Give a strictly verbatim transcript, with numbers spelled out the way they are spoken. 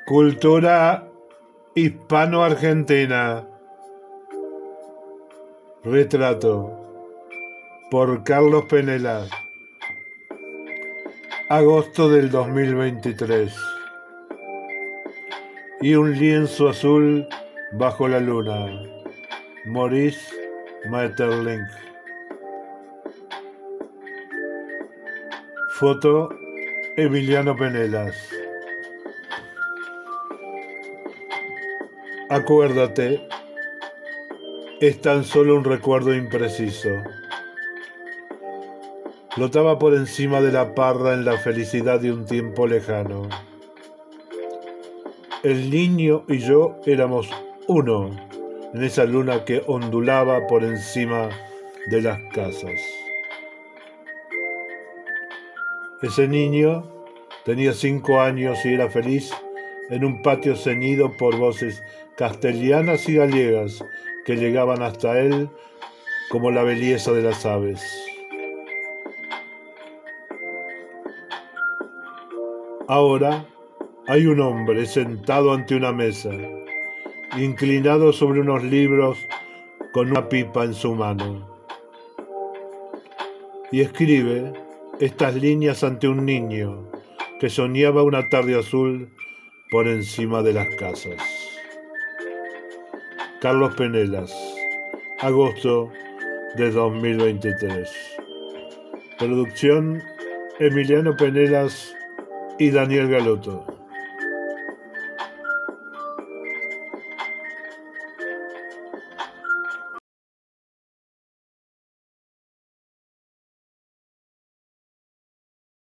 Cultura hispano-argentina. Retrato por Carlos Penela. Agosto del dos mil veintitrés. Y un lienzo azul bajo la luna. Maurice Maeterlinck. Foto Emiliano Penelas. Acuérdate, es tan solo un recuerdo impreciso. Flotaba por encima de la parra en la felicidad de un tiempo lejano. El niño y yo éramos uno en esa luna que ondulaba por encima de las casas. Ese niño tenía cinco años y era feliz en un patio ceñido por voces castellanas y gallegas que llegaban hasta él como la belleza de las aves. Ahora hay un hombre sentado ante una mesa, inclinado sobre unos libros con una pipa en su mano, y escribe estas líneas ante un niño que soñaba una tarde azul por encima de las casas. Carlos Penelas, agosto de dos mil veintitrés. Producción Emiliano Penelas y Daniel Galoto.